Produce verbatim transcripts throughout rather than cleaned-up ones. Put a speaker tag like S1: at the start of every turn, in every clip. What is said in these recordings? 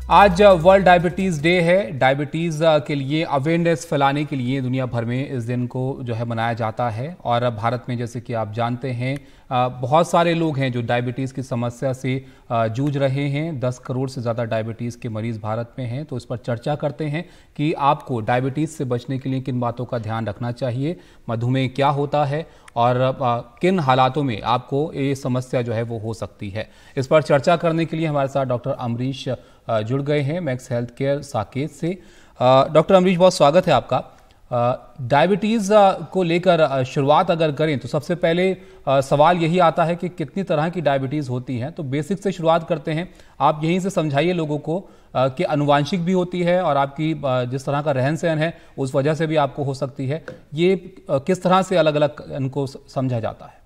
S1: आज world diabetes day है। Diabetes के लिए अवेयरनेस फैलाने के लिए दुनिया भर में इस दिन को जो है मनाया जाता है। और भारत में जैसे कि आप जानते हैं बहुत सारे लोग हैं जो डायबिटीज़ की समस्या से जूझ रहे हैं। दस करोड़ से ज़्यादा डायबिटीज़ के मरीज़ भारत में हैं। तो इस पर चर्चा करते हैं कि आपको डायबिटीज़ से बचने के लिए किन बातों का ध्यान रखना चाहिए, मधुमेह क्या होता है और किन हालातों में आपको ये समस्या जो है वो हो सकती है। इस पर चर्चा करने के लिए हमारे साथ डॉक्टर अमरीश जुड़ गए हैं मैक्स हेल्थ केयर साकेत से। डॉक्टर अमरीश, बहुत स्वागत है आपका। डायबिटीज़ को लेकर शुरुआत अगर करें तो सबसे पहले सवाल यही आता है कि कितनी तरह की डायबिटीज़ होती हैं। तो बेसिक से शुरुआत करते हैं। आप यहीं से समझाइए लोगों को कि अनुवांशिक भी होती है और आपकी जिस तरह का रहन सहन है उस वजह से भी आपको हो सकती है। ये किस तरह से अलग अलग इनको समझा जाता है?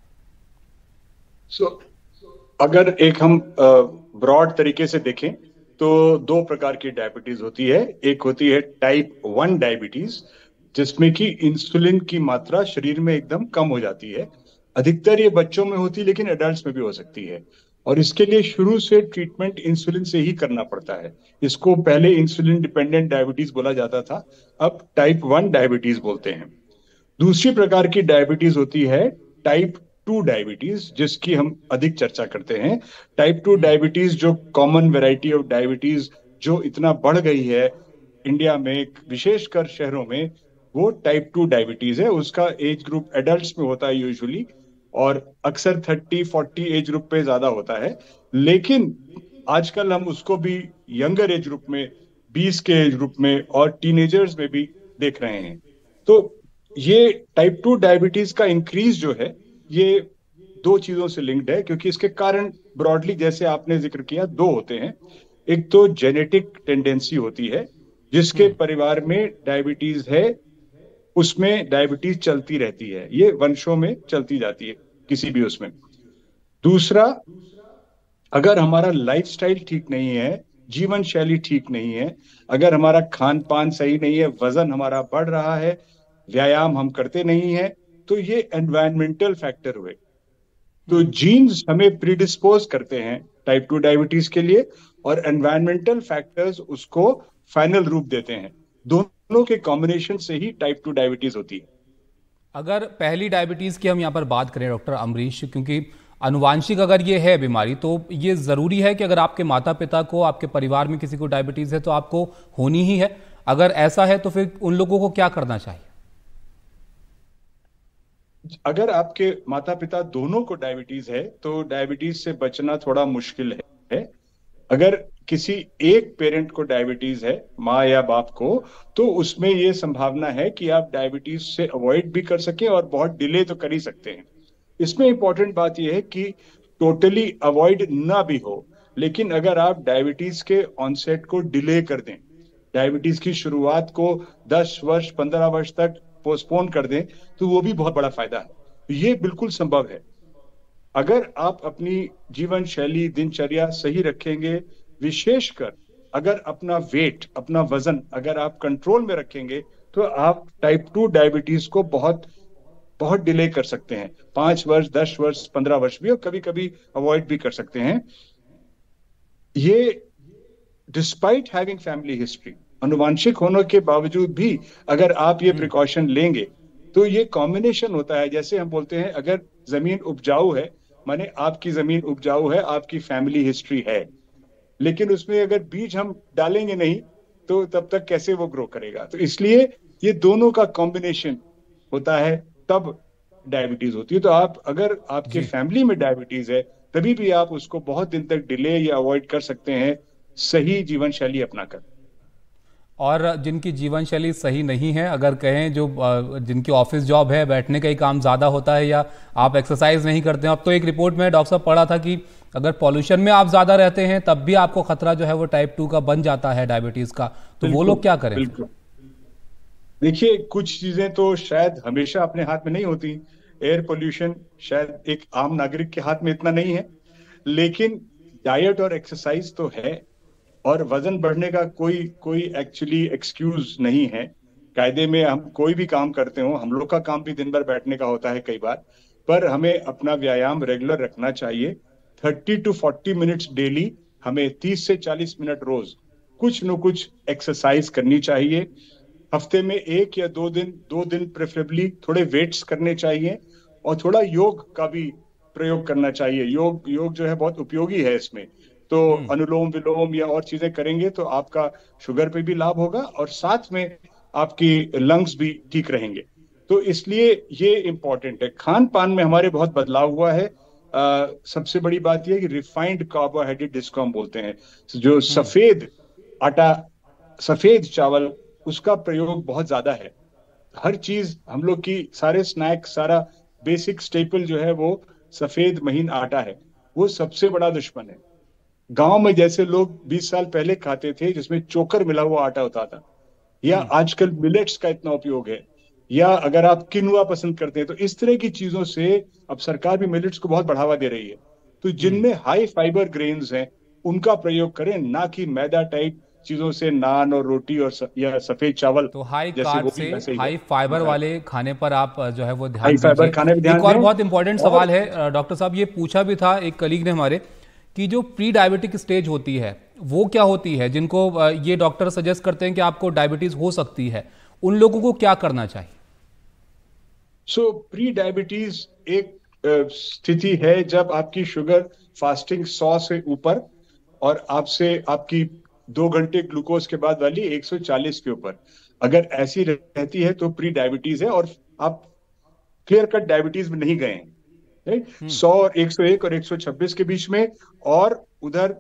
S2: so, अगर एक हम ब्रॉड तरीके से देखें तो दो प्रकार की डायबिटीज होती है। एक होती है टाइप वन डायबिटीज, जिसमें कि इंसुलिन की मात्रा शरीर में एकदम कम हो जाती है। अधिकतर ये बच्चों में होती है लेकिन एडल्ट्स में भी हो सकती है, और इसके लिए शुरू से ट्रीटमेंट इंसुलिन से ही करना पड़ता है। इसको पहले इंसुलिन डिपेंडेंट डायबिटीज बोला जाता था, अब टाइप वन डायबिटीज बोलते हैं। दूसरी प्रकार की डायबिटीज होती है टाइप टू डायबिटीज, जिसकी हम अधिक चर्चा करते हैं। टाइप टू डायबिटीज जो कॉमन वैरायटी ऑफ डायबिटीज जो इतना बढ़ गई है इंडिया में, विशेषकर शहरों में, वो टाइप टू डायबिटीज है। उसका एज ग्रुप एडल्ट्स में होता है यूजुअली, और अक्सर थर्टी फोर्टी एज ग्रुप पे ज्यादा होता है। लेकिन आजकल हम उसको भी यंगर एज ग्रुप में, बीस के एज ग्रुप में और टीनेजर्स में भी देख रहे हैं। तो ये टाइप टू डायबिटीज का इंक्रीज जो है ये दो चीजों से लिंक्ड है, क्योंकि इसके कारण ब्रॉडली जैसे आपने जिक्र किया दो होते हैं। एक तो जेनेटिक टेंडेंसी होती है, जिसके परिवार में डायबिटीज है उसमें डायबिटीज चलती रहती है, ये वंशों में चलती जाती है किसी भी उसमें। दूसरा, अगर हमारा लाइफस्टाइल ठीक नहीं है, जीवन शैली ठीक नहीं है, अगर हमारा खान पान सही नहीं है, वजन हमारा बढ़ रहा है, व्यायाम हम करते नहीं है, तो ये एनवायरमेंटल फैक्टर हुए। तो जीन्स हमें प्रीडिस्पोज करते हैं टाइप टू डायबिटीज के लिए, और एनवायरमेंटल फैक्टर्स उसको फाइनल रूप देते हैं। दोनों के कॉम्बिनेशन से ही टाइप टू डायबिटीज होती है।
S1: अगर पहली डायबिटीज की हम यहाँ पर बात करें डॉक्टर अमरीश, क्योंकि अनुवांशिक अगर ये है बीमारी, तो ये जरूरी है कि अगर आपके माता पिता को, आपके परिवार में किसी को डायबिटीज है तो आपको होनी ही है। अगर ऐसा है तो फिर उन लोगों को क्या करना चाहिए?
S2: अगर आपके माता पिता दोनों को डायबिटीज है तो डायबिटीज से बचना थोड़ा मुश्किल है। अगर किसी एक पेरेंट को डायबिटीज है, माँ या बाप को, तो उसमें यह संभावना है कि आप डायबिटीज से अवॉइड भी कर सकें और बहुत डिले तो कर ही सकते हैं। इसमें इंपॉर्टेंट बात यह है कि टोटली अवॉइड ना भी हो, लेकिन अगर आप डायबिटीज के ऑनसेट को डिले कर दें, डायबिटीज की शुरुआत को दस वर्ष पंद्रह वर्ष तक पोस्टपोन कर दें, तो वो भी बहुत बड़ा फायदा है। ये बिल्कुल संभव है। अगर आप अपनी जीवन शैली, दिनचर्या सही रखेंगे, विशेषकर अगर अपना वेट, अपना वजन अगर आप कंट्रोल में रखेंगे, तो आप टाइप टू डायबिटीज को बहुत बहुत डिले कर सकते हैं। पांच वर्ष, दस वर्ष, पंद्रह वर्ष भी, और कभी कभी अवॉइड भी कर सकते हैं। ये डिस्पाइट हैविंग फैमिली हिस्ट्री, अनुवांशिक होने के बावजूद भी अगर आप ये प्रिकॉशन लेंगे तो ये कॉम्बिनेशन होता है। जैसे हम बोलते हैं, अगर जमीन उपजाऊ है, माने आपकी जमीन उपजाऊ है, आपकी फैमिली हिस्ट्री है, लेकिन उसमें अगर बीज हम डालेंगे नहीं तो तब तक कैसे वो ग्रो करेगा। तो इसलिए ये दोनों का कॉम्बिनेशन होता है, तब डायबिटीज होती है। तो आप, अगर आपके फैमिली में डायबिटीज है, तभी भी आप उसको बहुत दिन तक डिले या अवॉइड कर सकते हैं, सही जीवन शैली अपनाकर।
S1: और जिनकी जीवन शैली सही नहीं है, अगर कहें जो जिनकी ऑफिस जॉब है, बैठने का ही काम ज़्यादा होता है, या आप एक्सरसाइज नहीं करते हैं। अब तो एक रिपोर्ट में डॉक्टर साहब पढ़ा था कि अगर पॉल्यूशन में आप ज़्यादा रहते हैं तब भी आपको खतरा जो है वो टाइप टू का बन जाता है, डायबिटीज़ का। तो वो लोग क्या करें?
S2: देखिए, कुछ चीज़ें तो शायद हमेशा अपने हाथ में नहीं होती। एयर पोल्यूशन शायद एक आम नागरिक के हाथ में इतना नहीं है, लेकिन डाइट और एक्सरसाइज तो है, और वजन बढ़ने का कोई कोई एक्चुअली एक्सक्यूज नहीं है। कायदे में हम कोई भी काम करते हो, हम लोग का काम भी दिन भर बैठने का होता है कई बार, पर हमें अपना व्यायाम रेगुलर रखना चाहिए। Thirty to forty minutes daily, हमें तीस से चालीस मिनट रोज कुछ न कुछ एक्सरसाइज करनी चाहिए। हफ्ते में एक या दो दिन दो दिन प्रेफरेबली थोड़े वेट्स करने चाहिए, और थोड़ा योग का भी प्रयोग करना चाहिए। योग योग जो है बहुत उपयोगी है इसमें। तो
S1: हम्म।
S2: अनुलोम विलोम या और चीजें करेंगे तो आपका शुगर पे भी लाभ होगा, और साथ में आपकी लंग्स भी ठीक रहेंगे। तो इसलिए ये इम्पोर्टेंट है। खान पान में हमारे बहुत बदलाव हुआ है। आ, सबसे बड़ी बात यह है कि रिफाइंड कार्बोहाइड्रेट जिसको हम बोलते हैं, जो
S1: हम्म।
S2: सफेद आटा, सफेद चावल, उसका प्रयोग बहुत ज्यादा है। हर चीज हम लोग की, सारे स्नैक, सारा बेसिक स्टेपल जो है वो सफेद महीन आटा है। वो सबसे बड़ा दुश्मन है। गांव में जैसे लोग बीस साल पहले खाते थे जिसमें चोकर मिला हुआ आटा होता था, या
S1: हम्म।
S2: आजकल मिलेट्स का इतना उपयोग है, या अगर आप किनुआ पसंद करते हैं, तो इस तरह की चीजों से अब सरकार भी मिलेट्स को बहुत बढ़ावा दे रही है। तो
S1: हम्म।
S2: जिनमें हाई फाइबर ग्रेन्स हैं उनका प्रयोग करें, ना कि मैदा टाइप चीजों से, नान और रोटी और स, या सफेद चावल
S1: तो हाई
S2: जैसे
S1: कार्ब
S2: वो
S1: से
S2: भी वैसे ही है।
S1: हाई फाइबर
S2: हाँ,
S1: वाले खाने पर आप अ, जो है वो
S2: हाई
S1: ध्यान
S2: फाइबर
S1: दीजिए।
S2: खाने पे ध्यान
S1: एक और
S2: दें।
S1: बहुत इंपॉर्टेंट
S2: और
S1: सवाल है अ, डॉक्टर साहब, ये पूछा भी था एक कलीग ने हमारे, कि जो प्री डायबिटिक स्टेज होती है वो क्या होती है, जिनको अ, ये डॉक्टर सजेस्ट करते हैं कि आपको डायबिटीज हो सकती है, उन लोगों को क्या करना चाहिए?
S2: सो प्री डायबिटीज एक अ, स्थिति है जब आपकी शुगर फास्टिंग सौ से ऊपर, और आपसे आपकी दो घंटे ग्लूकोज के बाद वाली एक सौ चालीस के ऊपर, अगर ऐसी रहती है तो प्री डायबिटीज है, और आप क्लियर कट डायबिटीज में नहीं गए हैं। Right,
S1: hmm.
S2: सौ और एक सौ एक और एक सौ छब्बीस के बीच में, और उधर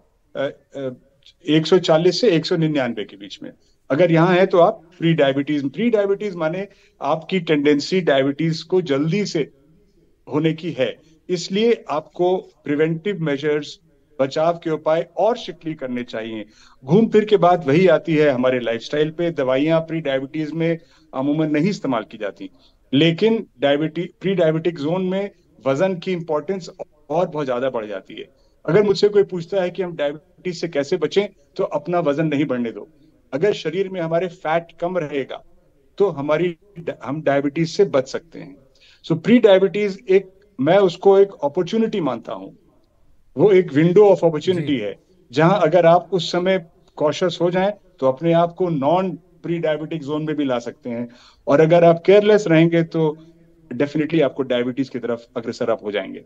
S2: एक सौ चालीस से एक सौ निन्यानवे के बीच में अगर यहाँ है तो आप प्री डायबिटीज। प्री डायबिटीज माने आपकी टेंडेंसी डायबिटीज को जल्दी से होने की है। इसलिए आपको प्रिवेंटिव मेजर्स, बचाव के उपाय और स्ट्रिक्टली करने चाहिए। घूम फिर के बात वही आती है हमारे लाइफस्टाइल पे। दवाइयां प्री डायबिटीज में अमूमन नहीं इस्तेमाल की जाती, लेकिन डायबिटी प्री डायबिटिक जोन में वजन की इंपॉर्टेंस और बहुत ज्यादा बढ़ जाती है। अगर मुझसे कोई पूछता है कि हम डायबिटीज से कैसे बचें, तो अपना वजन नहीं बढ़ने दो। अगर शरीर में हमारे फैट कम रहेगा तो हमारी हम डायबिटीज से बच सकते हैं। सो प्री डायबिटीज एक, मैं उसको एक अपॉर्चुनिटी मानता हूं। वो एक विंडो ऑफ
S1: जी।
S2: अपॉर्चुनिटी है, जहां अगर आप उस समय कॉशियस हो जाएं तो अपने आप को नॉन प्री डायबिटिक जोन में भी ला सकते हैं। और अगर आप केयरलेस रहेंगे तो डेफिनेटली आपको डायबिटीज की तरफ अग्रसर आप हो जाएंगे।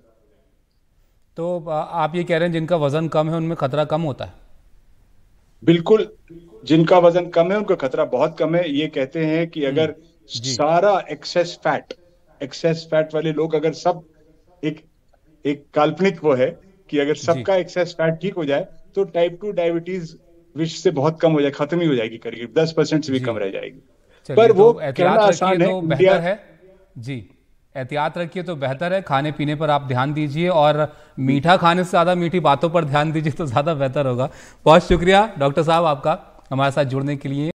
S1: तो अ, आप ये कह रहे हैं जिनका वजन कम है उनमें खतरा कम होता है?
S2: बिल्कुल, जिनका वजन कम है उनका खतरा बहुत कम है। ये कहते हैं कि
S1: हम्म।
S2: अगर
S1: जी।
S2: सारा एक्सेस फैट एक्सेस फैट वाले लोग, अगर सब, एक एक काल्पनिक वो है कि अगर
S1: जी।
S2: सबका एक्सेस फैट ठीक हो जाए तो टाइप टू डायबिटीज विश्व से बहुत कम हो जाए, खत्म ही हो जाएगी, करीब दस परसेंट से भी
S1: जी।
S2: कम रह जाएगी।
S1: चलिए,
S2: पर
S1: तो
S2: वो कहना
S1: एहतियात रखिए
S2: आसान है।
S1: तो
S2: इंडिया,
S1: बेहतर है। जी, एहतियात रखिए तो बेहतर है। खाने पीने पर आप ध्यान दीजिए, और मीठा खाने से ज़्यादा मीठी बातों पर ध्यान दीजिए तो ज़्यादा बेहतर होगा। बहुत शुक्रिया डॉक्टर साहब आपका हमारे साथ जुड़ने के लिए।